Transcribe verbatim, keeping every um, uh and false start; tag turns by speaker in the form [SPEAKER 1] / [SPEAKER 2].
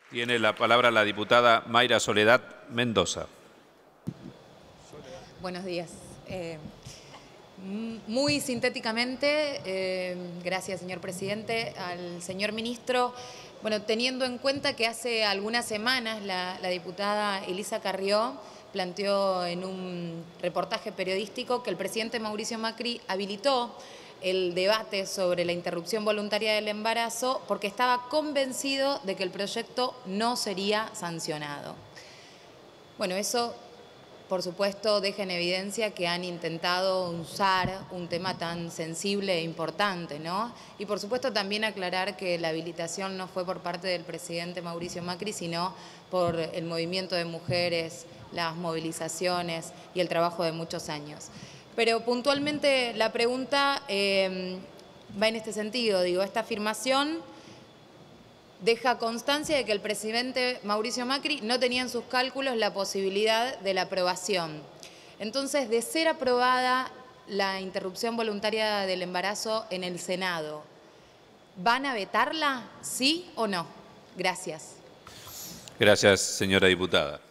[SPEAKER 1] Tiene la palabra la diputada Mayra Soledad Mendoza.
[SPEAKER 2] Buenos días. Eh, muy sintéticamente, eh, gracias señor presidente, al señor ministro. Bueno, teniendo en cuenta que hace algunas semanas la, la diputada Elisa Carrió planteó en un reportaje periodístico que el presidente Mauricio Macri habilitó el debate sobre la interrupción voluntaria del embarazo porque estaba convencido de que el proyecto no sería sancionado. Bueno, eso, por supuesto, deja en evidencia que han intentado usar un tema tan sensible e importante, ¿no? Y, por supuesto, también aclarar que la habilitación no fue por parte del presidente Mauricio Macri, sino por el movimiento de mujeres, las movilizaciones y el trabajo de muchos años. Pero puntualmente la pregunta eh, va en este sentido. Digo, esta afirmación deja constancia de que el presidente Mauricio Macri no tenía en sus cálculos la posibilidad de la aprobación. Entonces, de ser aprobada la interrupción voluntaria del embarazo en el Senado, ¿van a vetarla, sí o no? Gracias.
[SPEAKER 1] Gracias, señora diputada.